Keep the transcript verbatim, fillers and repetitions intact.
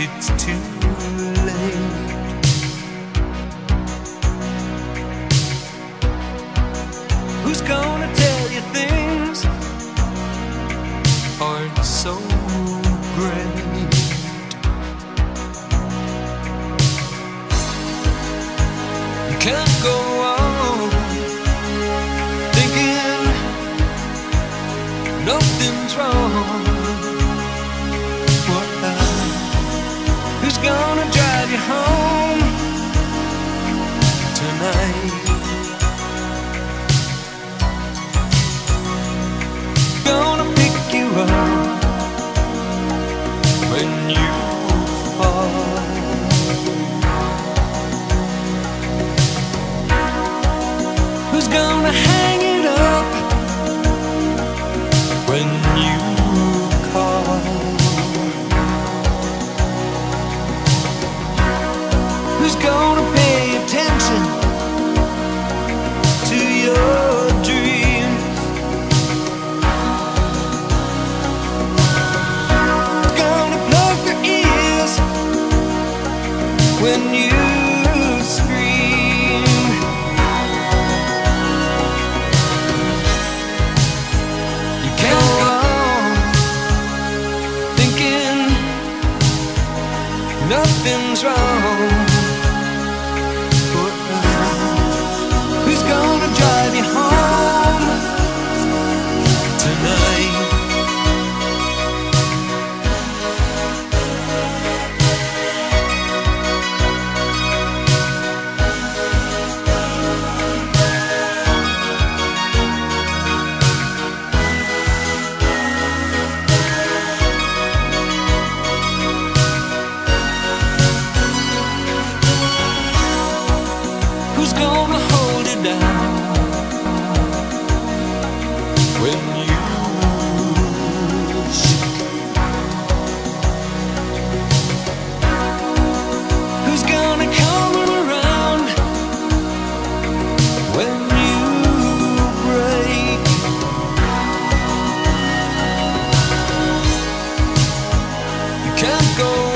it's too late. Who's gonna tell you things aren't so great? You can't go on thinking nothing's wrong. Who's gonna drive you home tonight? Gonna pick you up when you fall. Who's gonna hang it up when you call? Who's gonna pay attention to your dreams? Who's gonna plug your ears when you scream? You can't go on thinking nothing's wrong. Who's gonna drive you home tonight? Who's gonna hold it down when you shake? Who's gonna come around when you break? You can't go